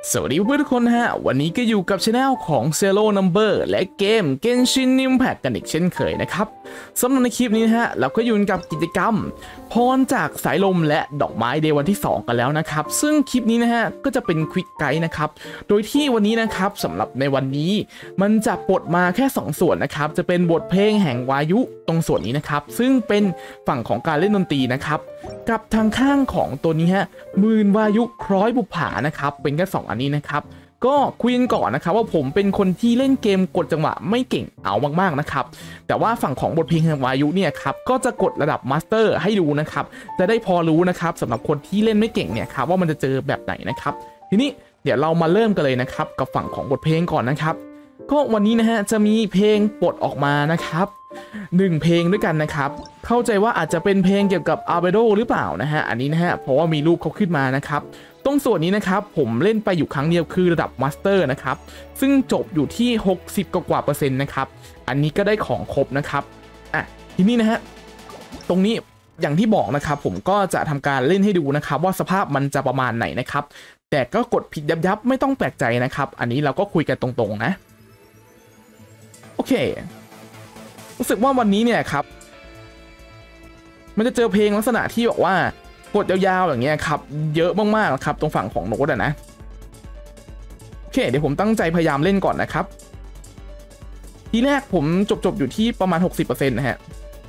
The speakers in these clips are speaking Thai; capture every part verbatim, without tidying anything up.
สวัสดีเพื่อนทุกคนฮะวันนี้ก็อยู่กับช anel ของ Zero Number และเกม Genshin Impact กันอีกเช่นเคยนะครับสำหรับในคลิปนี้นะฮะเราก็อยู่กับกิจกรรมพรจากสายลมและดอกไม้เดย์วันที่สองกันแล้วนะครับซึ่งคลิปนี้นะฮะก็จะเป็นควิกไกด์นะครับโดยที่วันนี้นะครับสำหรับในวันนี้มันจะปลดมาแค่สองส่วนนะครับจะเป็นบทเพลงแห่งวายุตรงส่วนนี้นะครับซึ่งเป็นฝั่งของการเล่นดนตรีนะครับกับทางข้างของตัวนี้ฮะมืนวายุคล้อยบุปผานะครับเป็นแค่สองอันนี้นะครับก็คุยกันก่อนนะครับว่าผมเป็นคนที่เล่นเกมกดจังหวะไม่เก่งเอามากๆนะครับแต่ว่าฝั่งของบทเพลงแห่งวายุเนี่ยครับก็จะกดระดับมาสเตอร์ให้ดูนะครับจะได้พอรู้นะครับสำหรับคนที่เล่นไม่เก่งเนี่ยครับว่ามันจะเจอแบบไหนนะครับทีนี้เดี๋ยวเรามาเริ่มกันเลยนะครับกับฝั่งของบทเพลงก่อนนะครับก็วันนี้นะฮะจะมีเพลงปลดออกมานะครับหนึ่งเพลงด้วยกันนะครับเข้าใจว่าอาจจะเป็นเพลงเกี่ยวกับอาร์เบโดหรือเปล่านะฮะอันนี้นะฮะเพราะว่ามีรูปเขาขึ้นมานะครับตรงส่วนนี้นะครับผมเล่นไปอยู่ครั้งเดียวคือระดับมาสเตอร์นะครับซึ่งจบอยู่ที่หกสิบกว่าเปอร์เซ็นต์นะครับอันนี้ก็ได้ของครบนะครับอ่ะทีนี้นะฮะตรงนี้อย่างที่บอกนะครับผมก็จะทำการเล่นให้ดูนะครับว่าสภาพมันจะประมาณไหนนะครับแต่ก็กดผิดยับๆไม่ต้องแปลกใจนะครับอันนี้เราก็คุยกันตรงๆนะโอเครู้สึกว่าวันนี้เนี่ยครับมันจะเจอเพลงลักษณะที่บอกว่ากดยาวๆอย่างเงี้ยครับเยอะมากๆครับตรงฝั่งของโน้ตอะนะโอเคเดี๋ยวผมตั้งใจพยายามเล่นก่อนนะครับทีแรกผมจบๆอยู่ที่ประมาณ หกสิบเปอร์เซ็นต์ นะฮะ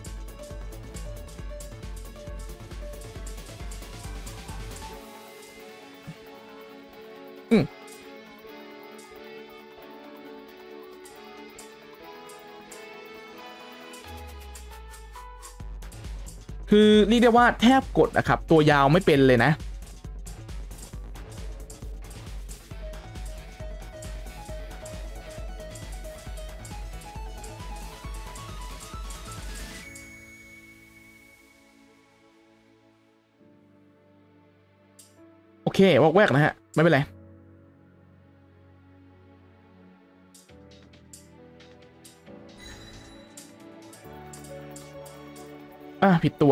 อืมคือเรียกได้ว่าแทบกดนะครับตัวยาวไม่เป็นเลยนะโอเควอกแวกนะฮะไม่เป็นไรอ่ะผิดตัว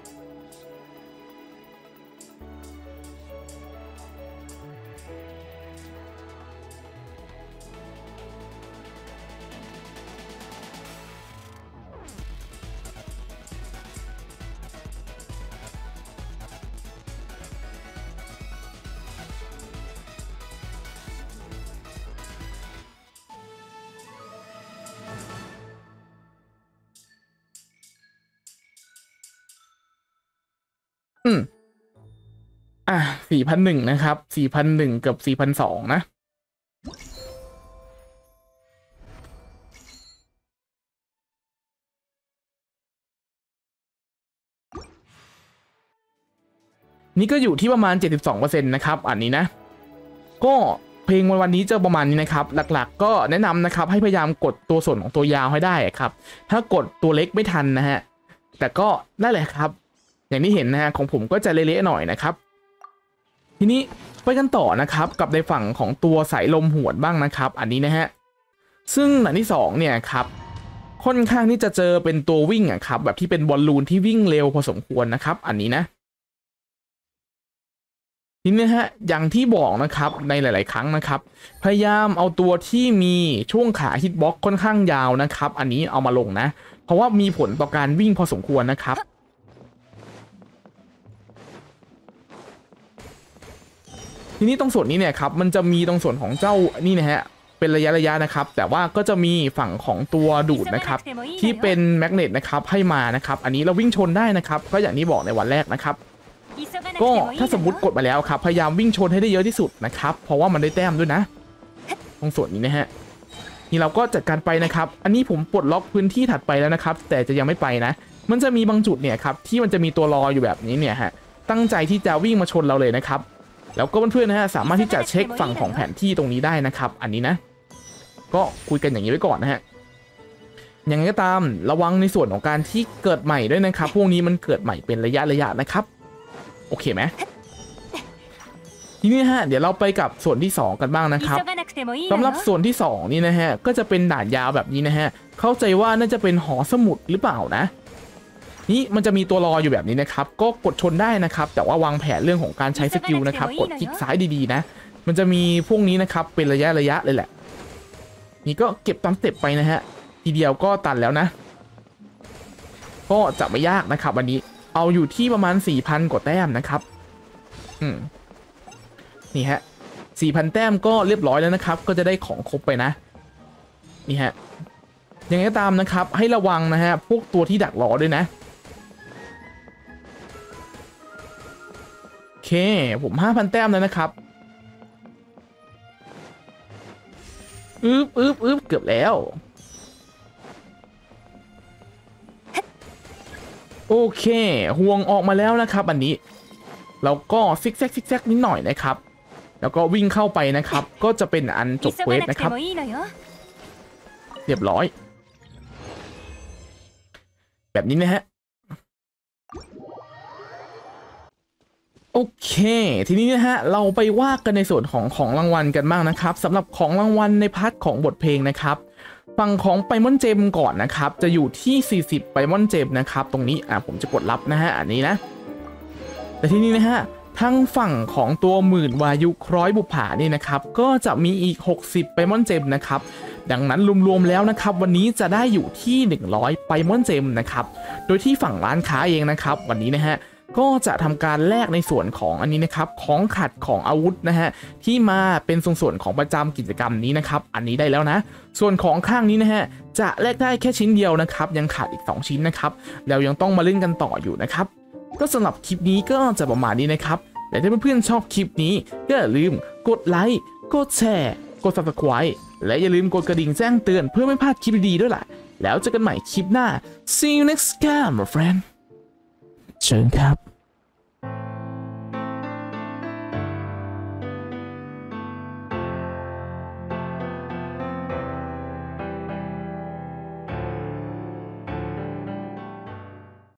อืมอ่ะสี่พันหนึ่งนะครับสี่พันหนึ่งกับสี่พันสองนะนี่ก็อยู่ที่ประมาณ เจ็ดสิบสองเปอร์เซ็นต์ นะครับอันนี้นะก็เพลงวันนี้จะประมาณนี้นะครับหลักๆก็แนะนำนะครับให้พยายามกดตัวส่วนของตัวยาวให้ได้ครับถ้ากดตัวเล็กไม่ทันนะฮะแต่ก็นั่นแหละครับอย่างที่เห็นนะฮะของผมก็จะเละๆหน่อยนะครับทีนี้ไปกันต่อนะครับกับในฝั่งของตัวสายลมหวนบ้างนะครับอันนี้นะฮะซึ่งอันที่สองเนี่ยครับค่อนข้างที่จะเจอเป็นตัววิ่งอ่ะครับแบบที่เป็นบอลลูนที่วิ่งเร็วพอสมควรนะครับอันนี้นะทีนี้ฮะอย่างที่บอกนะครับในหลายๆครั้งนะครับพยายามเอาตัวที่มีช่วงขาฮิตบ็อกค่อนข้างยาวนะครับอันนี้เอามาลงนะเพราะว่ามีผลต่อการวิ่งพอสมควรนะครับทีนี้ตรงส่วนนี้เนี่ยครับมันจะมีตรงส่วนของเจ้านี่นะฮะเป็นระยะระยะนะครับแต่ว่าก็จะมีฝั่งของตัวดูดนะครับที่เป็นแมกเนตนะครับให้มานะครับอันนี้เราวิ่งชนได้นะครับก็อย่างที่บอกในวันแรกนะครับก็ถ้าสมมติกดมาแล้วครับพยายามวิ่งชนให้ได้เยอะที่สุดนะครับเพราะว่ามันได้แต้มด้วยนะตรงส่วนนี้นะฮะนี่เราก็จัดการไปนะครับอันนี้ผมปลดล็อกพื้นที่ถัดไปแล้วนะครับแต่จะยังไม่ไปนะมันจะมีบางจุดเนี่ยครับที่มันจะมีตัวรออยู่แบบนี้เนี่ยฮะตั้งใจที่จะวิ่งมาชนเราเลยนะครับแล้วก็เพื่อนๆนะฮะสามารถที่จะเช็คฝั่งของแผนที่ตรงนี้ได้นะครับอันนี้นะก็คุยกันอย่างนี้ไว้ก่อนนะฮะอย่างไรก็ตามระวังในส่วนของการที่เกิดใหม่ด้วยนะครับพวกนี้มันเกิดใหม่เป็นระยะระยะนะครับโอเคไหมทีนี้ฮะเดี๋ยวเราไปกับส่วนที่สองกันบ้างนะครับสำหรับส่วนที่สองนี่นะฮะก็จะเป็นด่านยาวแบบนี้นะฮะเข้าใจว่าน่าจะเป็นหอสมุดหรือเปล่านะนี่มันจะมีตัวรออยู่แบบนี้นะครับก็กดชนได้นะครับแต่ว่าวางแผนเรื่องของการใช้สกิลนะครับกดคลิกซ้ายดีๆนะมันจะมีพวกนี้นะครับเป็นระยะระยะเลยแหละนี่ก็เก็บตามสเต็ปไปนะฮะทีเดียวก็ตันแล้วนะก็จะไม่ยากนะครับวันนี้เอาอยู่ที่ประมาณ สี่พัน กว่าแต้มนะครับอืมนี่ฮะ สี่พัน แต้มก็เรียบร้อยแล้วนะครับก็จะได้ของครบไปนะนี่ฮะยังไงก็ตามนะครับให้ระวังนะฮะพวกตัวที่ดักรอด้วยนะโอเคผม ห้าพัน แต้มแล้วนะครับอึ๊บอึ๊บอึ๊บเกือบแล้วโอเคห่วงออกมาแล้วนะครับอันนี้เราก็ซิกแซกซิกแซกนิดหน่อยนะครับแล้วก็วิ่งเข้าไปนะครับก็จะเป็นอันจบเควสนะครับเรียบร้อยแบบนี้นะฮะโอเคทีนี้นะฮะเราไปว่ากันในส่วนของของรางวัลกันบ้างนะครับสำหรับของรางวัลในพาร์ทของบทเพลงนะครับฝั่งของไพมอนเจมก่อนนะครับจะอยู่ที่สี่สิบไพมอนเจมนะครับตรงนี้อ่ะผมจะกดรับนะฮะอันนี้นะแต่ทีนี้นะฮะทั้งฝั่งของตัวหมื่นวายุคล้อยบุปผานี่นะครับก็จะมีอีกหกสิบไพมอนเจมนะครับดังนั้นรวมๆแล้วนะครับวันนี้จะได้อยู่ที่หนึ่งร้อยไพมอนเจมนะครับโดยที่ฝั่งร้านค้าเองนะครับวันนี้นะฮะก็จะทำการแลกในส่วนของอันนี้นะครับของขัดของอาวุธนะฮะที่มาเป็นส่วนของประจำกิจกรรมนี้นะครับอันนี้ได้แล้วนะส่วนของข้างนี้นะฮะจะแลกได้แค่ชิ้นเดียวนะครับยังขาดอีกสองชิ้นนะครับแล้วยังต้องมาเล่นกันต่ออยู่นะครับก็สำหรับคลิปนี้ก็จะประมาณนี้นะครับและถ้าเพื่อนๆชอบคลิปนี้ก็อย่าลืมกดไลค์กดแชร์กด ซับสไครบ์ และอย่าลืมกดกระดิ่งแจ้งเตือนเพื่อไม่พลาดคลิปดีๆด้วยล่ะแล้วเจอกันใหม่คลิปหน้า see you next time my friend เชิญครับ